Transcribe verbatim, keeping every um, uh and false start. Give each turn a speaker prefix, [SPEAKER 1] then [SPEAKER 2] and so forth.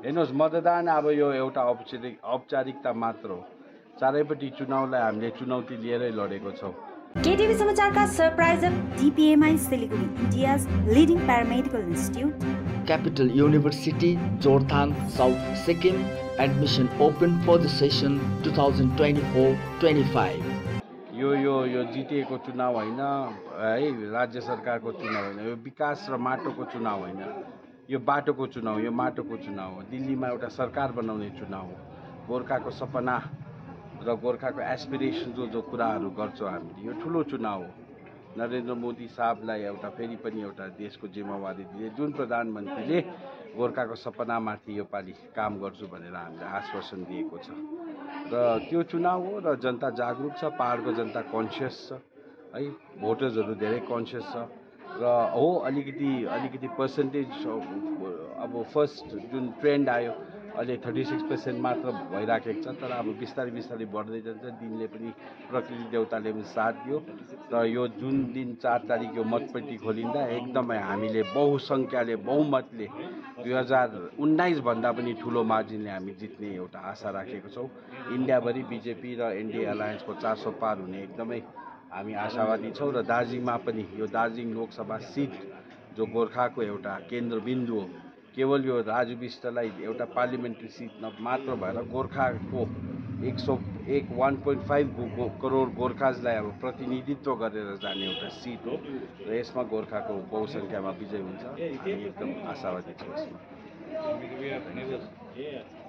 [SPEAKER 1] हेर्नुहोस् मतदान अब यो एउटा औपचारिक औपचारिकता मात्र हो। चारैपट्टि चुनावलाई हामीले चुनौती लिएरै लडेको छौँ।
[SPEAKER 2] केटिभी समाचारका सरप्राइजर DPMI Siliguri, India's leading paramedical institute,
[SPEAKER 3] Capital University, Jorthang, South Sikkim. Admission open for the session twenty twenty-four twenty-five.
[SPEAKER 1] यो यो यो जिटिएको चुनाव होइन है, राज्य सरकारको चुनाव होइन, यो विकास र माटोको चुनाव होइन, यो बाटोको चुनाव, यो माटोको चुनाव हो। दिल्लीमा एउटा सरकार बनाउने चुनाव हो। गोर्खाको सपना र गोर्खाको एस्पिरेसन जो जो कुराहरू गर्छौँ हामीले, यो ठुलो चुनाव हो। नरेन्द्र मोदी साहबलाई एउटा फेरि पनि एउटा देशको जिम्मेवारी दिए, जुन प्रधानमन्त्रीले गोर्खाको सपनामाथि यो पालि काम गर्छु भनेर हामीले आश्वासन दिएको छ र त्यो चुनाव हो र जनता जागरुक छ, पहाडको जनता कन्सियस छ है, भोटर्सहरू धेरै कन्सियस छ र हो अलिकति अलिकति पर्सेन्टेज अब फर्स्ट जुन ट्रेन्ड आयो अहिले थर्टी सिक्स पर्सेन्ट मात्र भइराखेको छ, तर अब बिस्तारै बिस्तारै बढ्दै जान्छ। दिनले पनि प्रकृति देवताले पनि साथ दियो र यो जुन दिन चार तारिक यो मतपेटी खोलिँदा एकदमै हामीले बहुसङ्ख्याले बहुमतले दुई हजार उन्नाइसभन्दा पनि ठुलो मार्जिनले हामी जित्ने एउटा आशा राखेको छौँ। इन्डियाभरि बिजेपी र एनडिए एलायन्सको चार सौ पार हुने एकदमै हामी आशावादी छौँ र दार्जिलिङमा पनि यो दार्जिलिङ लोकसभा सिट जो गोर्खाको एउटा केन्द्रबिन्दु हो, केवल यो राजु विष्टलाई एउटा पार्लियामेन्ट्री सिट मात्र भएर गोर्खाको एक सौ एक वान पोइन्ट फाइभ करोड गोर्खाजलाई अब प्रतिनिधित्व गरेर जाने एउटा सिट हो र यसमा गोर्खाको बहुसङ्ख्यामा विजय हुन्छ। हामी एकदम आशावादी छौँ यसमा।